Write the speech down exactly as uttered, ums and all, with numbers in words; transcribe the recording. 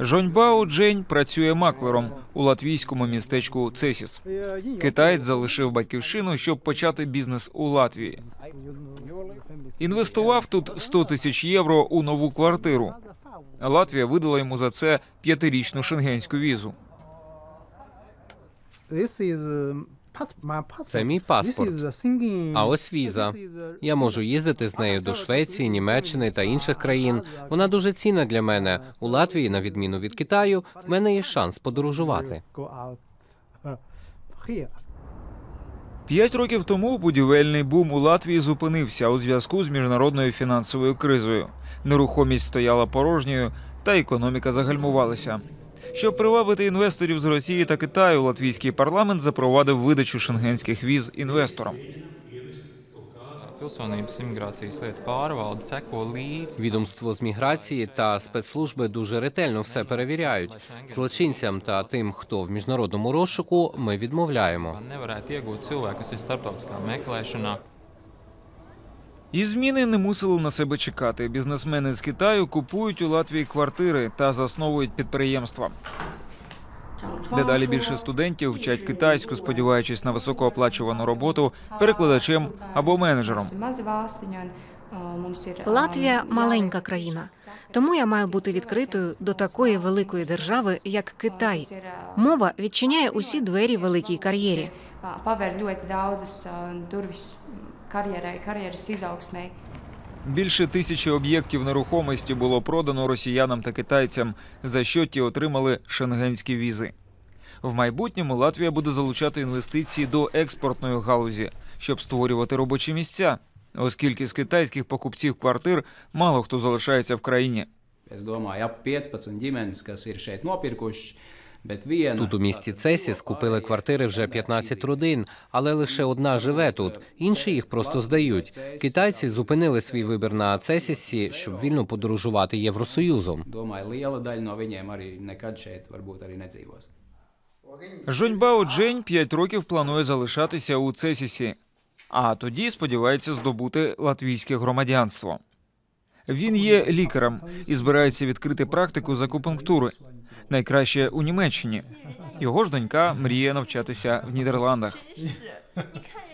Жоньбао Джень працює маклером у латвійському містечку Цесіс. Китаєць залишив батьківщину, щоб почати бізнес у Латвії. Інвестував тут сто тисяч євро у нову квартиру. Латвія видала йому за це п'ятирічну шенгенську візу. Це мій паспорт. А ось віза. Я можу їздити з нею до Швеції, Німеччини та інших країн. Вона дуже цінна для мене. У Латвії, на відміну від Китаю, в мене є шанс подорожувати. П'ять років тому будівельний бум у Латвії зупинився у зв'язку з міжнародною фінансовою кризою. Нерухомість стояла порожньою, та економіка загальмувалася. Щоб привабити інвесторів з Росії та Китаю, латвійський парламент запровадив видачу шенгенських віз інвесторам. Відомство з міграції та спецслужби дуже ретельно все перевіряють. Злочинцям та тим, хто в міжнародному розшуку, ми відмовляємо. І зміни не мусили на себе чекати. Бізнесмени з Китаю купують у Латвії квартири та засновують підприємства. Дедалі більше студентів вчать китайську, сподіваючись на високооплачувану роботу перекладачем або менеджером. Латвія – маленька країна, тому я маю бути відкритою до такої великої держави, як Китай. Мова відчиняє усі двері великій кар'єрі. Більше тисячі об'єктів нерухомості було продано росіянам та китайцям, за що ті отримали шенгенські візи. В майбутньому Латвія буде залучати інвестиції до експортної галузі, щоб створювати робочі місця, оскільки з китайських покупців квартир мало хто залишається в країні. Тут у місті Цесіс купили квартири вже п'ятнадцять родин, але лише одна живе тут, інші їх просто здають. Китайці зупинили свій вибір на Цесісі, щоб вільно подорожувати Євросоюзом. Жоньбао Джень п'ять років планує залишатися у Цесісі, а тоді сподівається здобути латвійське громадянство. Він є лікарем і збирається відкрити практику з акупунктури, найкраще у Німеччині. Його ж донька мріє навчатися в Нідерландах.